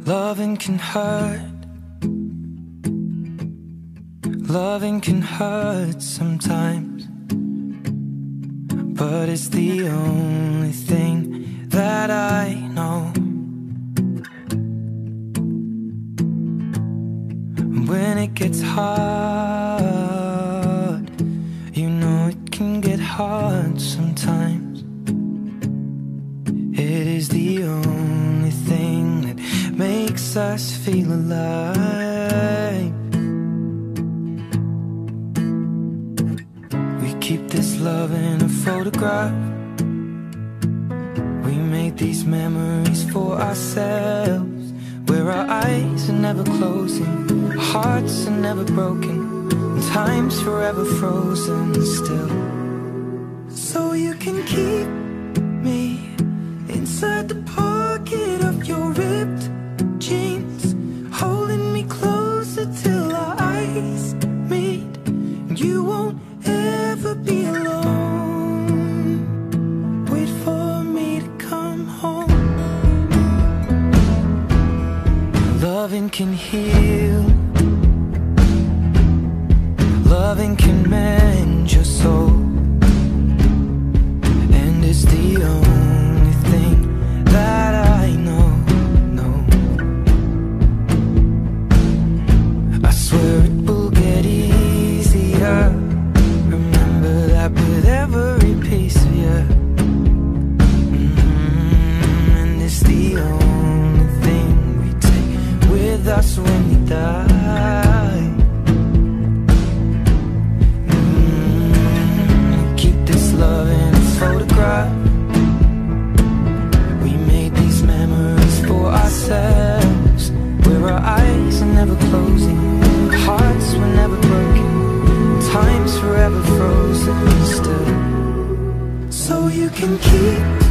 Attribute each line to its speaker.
Speaker 1: Loving can hurt. Loving can hurt sometimes, but it's the only thing that I know. When it gets hard, you know it can get hard sometimes. It is the only thing that makes us feel alive. We keep this love in a photograph. We made these memories for ourselves, where our eyes are never closing, our hearts are never broken, and time's forever frozen still. So you can keep me inside the pocket of your ripped jeans, holding me closer till our eyes meet, and you won't ever be alone. Wait for me to come home. Loving can heal. Loving can mend your soul, and it's the only thing that I know. I swear it will get easier. Remember that with every piece of you. And it's the only thing we take with us when we die. Keep this love in a photograph. We made these memories for ourselves, where our eyes are never closing, our hearts were never broken, time's forever frozen still. So you can keep